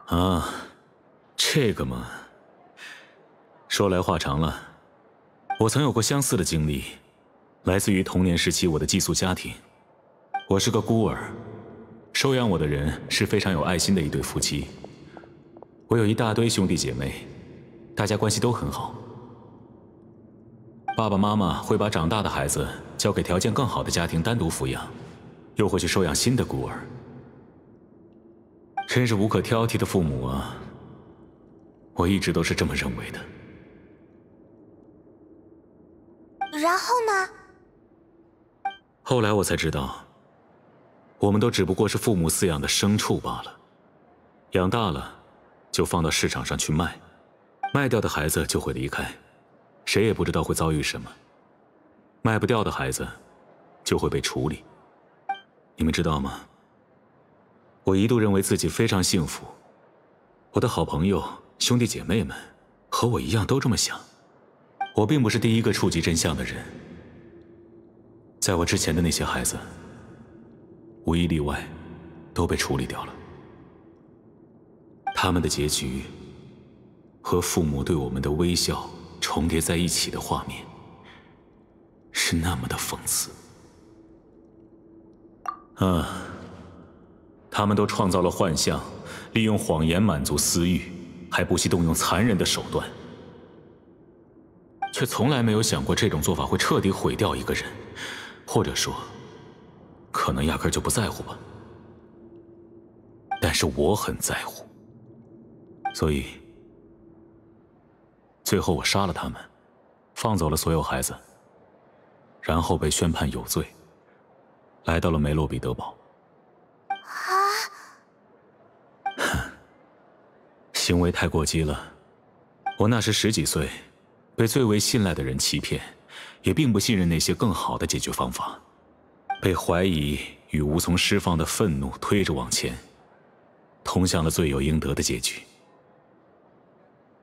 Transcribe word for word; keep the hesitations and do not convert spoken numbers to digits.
啊，这个嘛，说来话长了。我曾有过相似的经历，来自于童年时期我的寄宿家庭。我是个孤儿，收养我的人是非常有爱心的一对夫妻。我有一大堆兄弟姐妹，大家关系都很好。爸爸妈妈会把长大的孩子交给条件更好的家庭单独抚养，又会去收养新的孤儿。真是无可挑剔的父母啊！我一直都是这么认为的。 然后呢？ 后来我才知道，我们都只不过是父母饲养的牲畜罢了。养大了，就放到市场上去卖，卖掉的孩子就会离开，谁也不知道会遭遇什么。卖不掉的孩子，就会被处理。你们知道吗？我一度认为自己非常幸福，我的好朋友、兄弟姐妹们和我一样都这么想。我并不是第一个触及真相的人，在我之前的那些孩子，无一例外都被处理掉了。他们的结局和父母对我们的微笑重叠在一起的画面，是那么的讽刺。啊，他们都创造了幻象，利用谎言满足私欲，还不惜动用残忍的手段，却从来没有想过这种做法会彻底毁掉一个人，或者说，可能压根就不在乎吧。但是我很在乎，所以最后我杀了他们，放走了所有孩子，然后被宣判有罪，来到了梅洛彼得堡。行为太过激了，我那时十几岁，被最为信赖的人欺骗，也并不信任那些更好的解决方法，被怀疑与无从释放的愤怒推着往前，通向了罪有应得的结局。